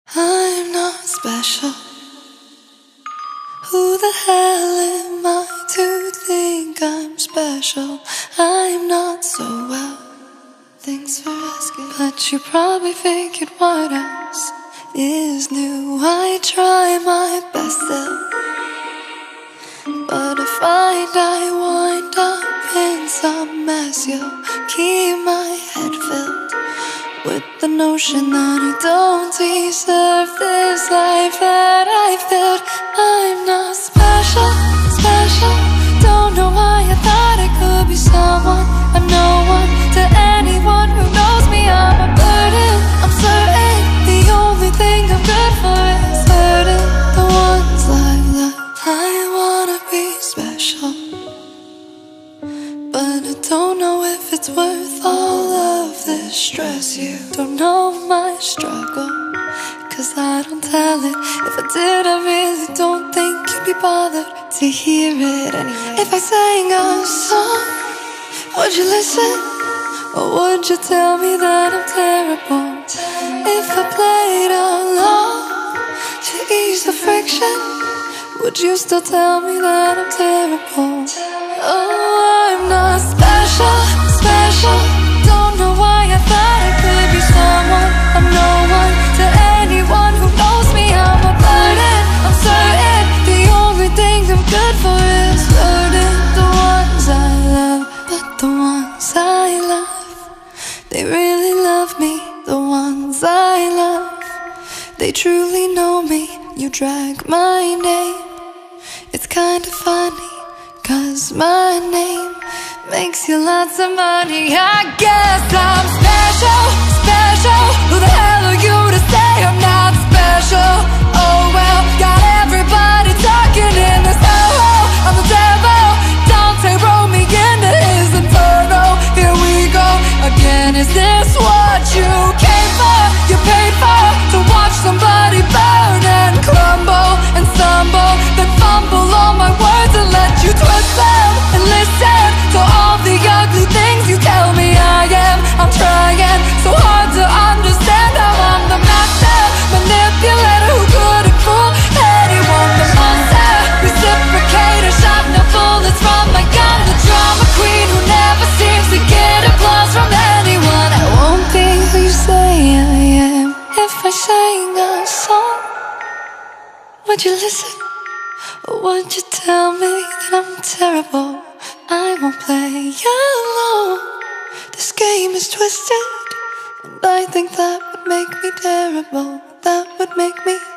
I'm not special. Who the hell am I to think I'm special? I'm not so well. Thanks for asking. But you probably figured what else is new. I try my best still, but I find I wind up in some mess. You'll keep my head filled with the notion that I don't deserve this life that I've built. I'm not special, special. Don't know why I thought I could be someone. I'm no one to anyone who knows me. I'm a burden, I'm certain. The only thing I'm good for is hurting the ones I've loved. I wanna be special, but I don't know if it's worth all of this stress. You don't know my struggle, 'cause I don't tell it. If I did, I really don't think you'd be bothered to hear it anyway. If I sang a song, would you listen? Or would you tell me that I'm terrible? If I played along to ease the friction, would you still tell me that I'm terrible? Oh, I'm not special, special. Don't know why I thought I could be someone. I'm no one to anyone who knows me. I'm a burden, I'm certain. The only thing I'm good for is hurting the ones I love. But the ones I love, they really love me. The ones I love, they truly know me. You drag my name, it's kinda funny, 'cause my name makes you lots of money. I guess I'm special, special. Who the hell are you to say I'm not special? Oh well, got everybody talking in this hellhole. I'm the devil, Dante wrote me into his inferno. Here we go again. Is this what you came for? You paid for to watch somebody burn and crumble and stumble, then fumble all my words and let you twist them and listen to all the ugly things you tell me I am. I'm trying so hard to understand how I'm the master manipulator who couldn't fool anyone. The monster reciprocator, shot no bullets from my gun. The drama queen who never seems to get applause from anyone. I won't be who you say I am. If I sang a song, would you listen? Or would you tell me that I'm terrible? I won't play alone. This game is twisted, and I think that would make me terrible. That would make me